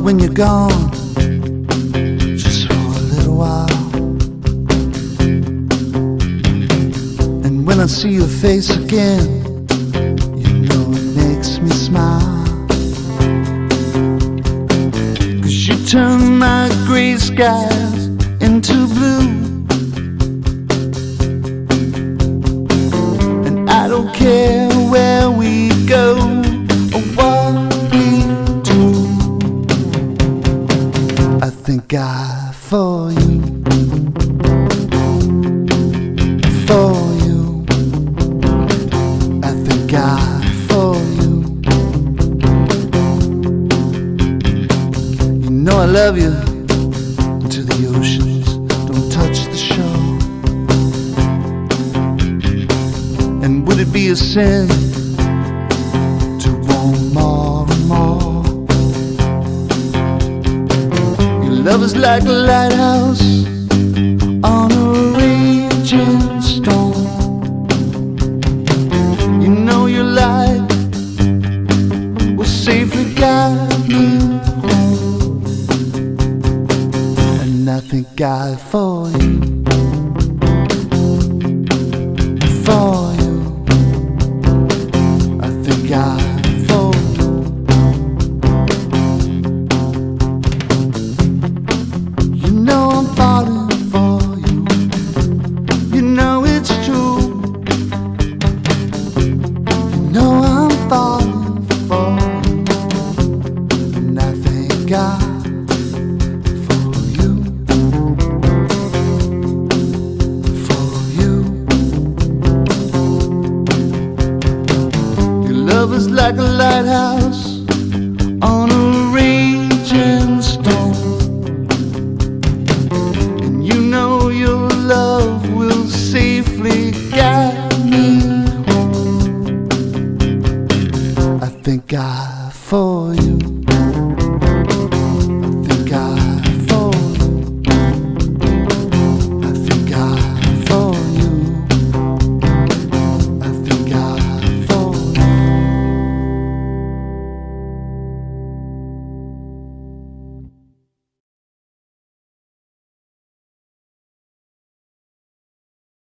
when you're gone, just for a little while. And when I see your face again, you know it makes me smile. 'Cause you turn my gray skies into blue, and I don't care where we go or what we do. I thank God for you, for you. I thank God for you. You know I love you to the oceans, don't touch the shore. And would it be a sin to want more and more? Your love is like a lighthouse on a raging storm. You know your light will safely guide me home. And I thank God for you, for you. I thank God for you. You know I'm falling for you. You know it's true. You know I'm falling for you. And I thank God for you, for you. Your love is like a lighthouse